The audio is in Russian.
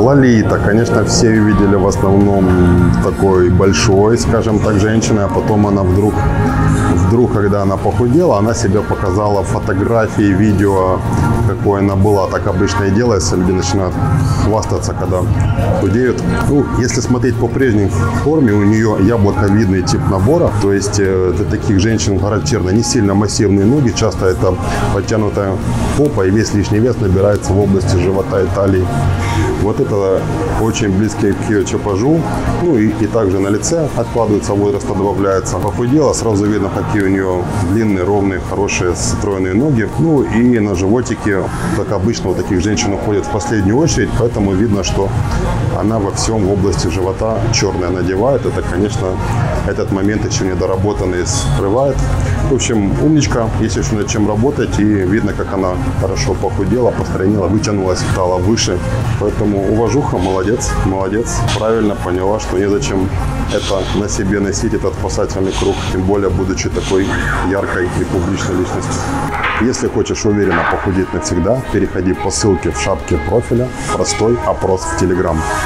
Лолита, конечно, все ее видели в основном такой большой, скажем так, женщиной, а потом она вдруг, когда она похудела, она себя показала в фотографии, видео, какой она была. Так обычно и делается, люди начинают хвастаться, когда худеют. Ну, если смотреть по прежней форме, у нее яблоковидный тип набора, то есть для таких женщин характерно не сильно массивные ноги, часто это подтянутая попа, и весь лишний вес набирается в области живота и талии. Вот это очень близкий к ее чапажу. Ну и также на лице откладывается, возраста добавляется. Похудела, сразу видно, какие у нее длинные, ровные, хорошие, стройные ноги. Ну и на животике, как обычно, у таких женщин уходит в последнюю очередь, поэтому видно, что она во всем в области живота черное надевает. Это, конечно, этот момент еще недоработанный скрывает. В общем, умничка, есть еще над чем работать, и видно, как она хорошо похудела, постройнела, вытянулась, стала выше. Поэтому уважуха, молодец, правильно поняла, что незачем это на себе носить, этот спасательный круг, тем более будучи такой яркой и публичной личностью. Если хочешь уверенно похудеть навсегда, переходи по ссылке в шапке профиля, простой опрос в Telegram.